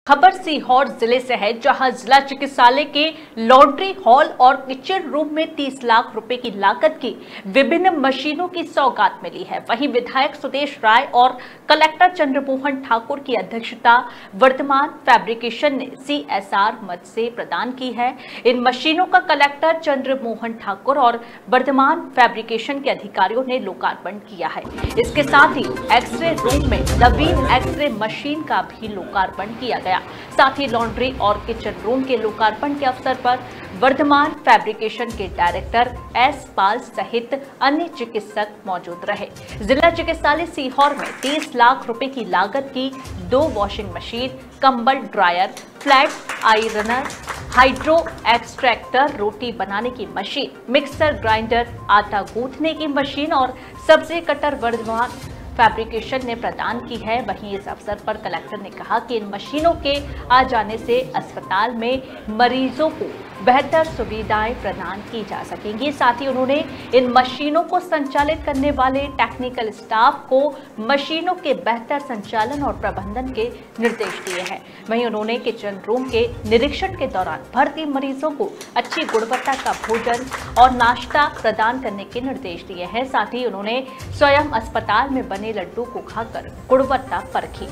खबर सीहोर जिले से है, जहां जिला चिकित्सालय के लॉन्ड्री हॉल और किचन रूम में 30 लाख रुपए की लागत की विभिन्न मशीनों की सौगात मिली है। वहीं विधायक सुदेश राय और कलेक्टर चंद्रमोहन ठाकुर की अध्यक्षता वर्धमान फैब्रिकेशन ने CSR मद से प्रदान की है। इन मशीनों का कलेक्टर चंद्रमोहन ठाकुर और वर्धमान फैब्रिकेशन के अधिकारियों ने लोकार्पण किया है। इसके साथ ही एक्सरे रूम में नवीन एक्सरे मशीन का भी लोकार्पण किया गया। साथ ही लॉन्ड्री और किचन रूम के लोकार्पण के अवसर पर वर्धमान फैब्रिकेशन के डायरेक्टर S पाल सहित अन्य चिकित्सक मौजूद रहे। जिला चिकित्सालय सीहोर में 30 लाख रुपए की लागत की 2 वॉशिंग मशीन, कंबल dryer, flat ironer, hydro extractor, रोटी बनाने की मशीन, मिक्सर ग्राइंडर, आटा गूंथने की मशीन और सब्जी कटर वर्धमान फैब्रिकेशन ने प्रदान की है। वहीं इस अवसर पर कलेक्टर ने कहा कि इन मशीनों के आ जाने से अस्पताल में मरीजों को बेहतर सुविधाएं प्रदान की जा सकेंगी। साथ ही उन्होंने इन मशीनों को संचालित करने वाले टेक्निकल स्टाफ को मशीनों के बेहतर संचालन और प्रबंधन के निर्देश दिए हैं। वहीं उन्होंने किचन रूम के निरीक्षण के दौरान भर्ती मरीजों को अच्छी गुणवत्ता का भोजन और नाश्ता प्रदान करने के निर्देश दिए हैं। साथ ही उन्होंने स्वयं अस्पताल में बने लड्डू को खाकर गुणवत्ता परखी।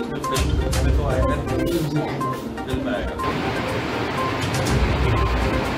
तो आएगा, फिल्म में आएगा।